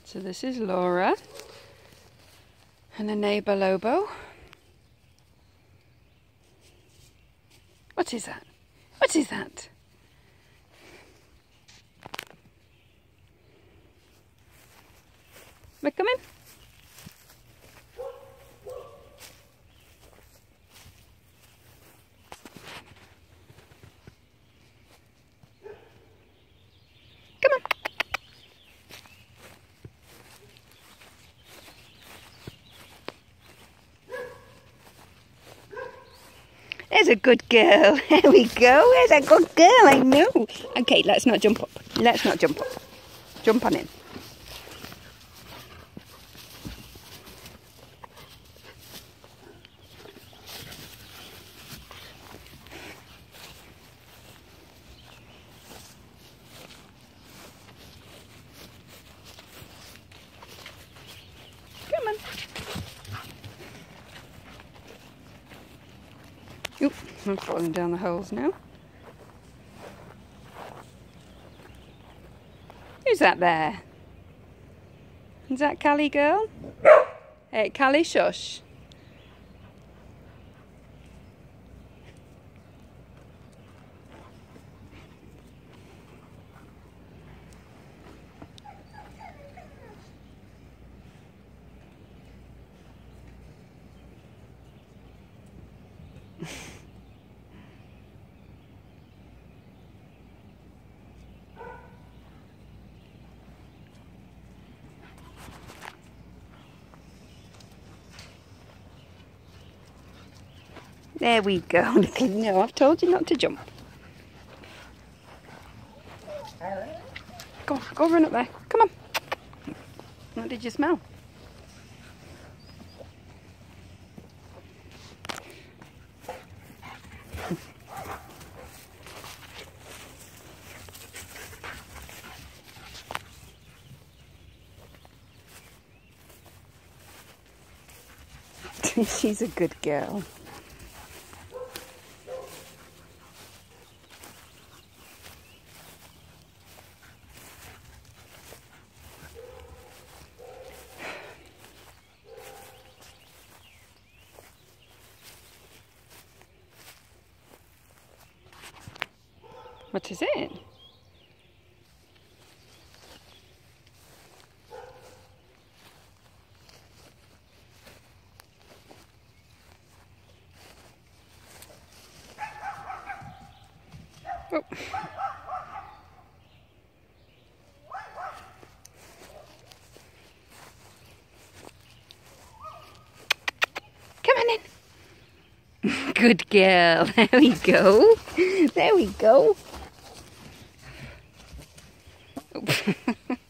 So this is Laura and a neighbour Lobo. What is that? What is that? We're coming. Come on. There's a good girl. There we go. There's a good girl, I know. Okay, let's not jump up. Let's not jump up. Jump on in. Come on. Oop, I'm falling down the holes now. Who's that there? Is that Callie girl? Hey, Callie, shush. There we go. No, I've told you not to jump. Go run up there. Come on. What did you smell? She's a good girl. What is it? Oh. Come on in. Good girl. There we go. There we go.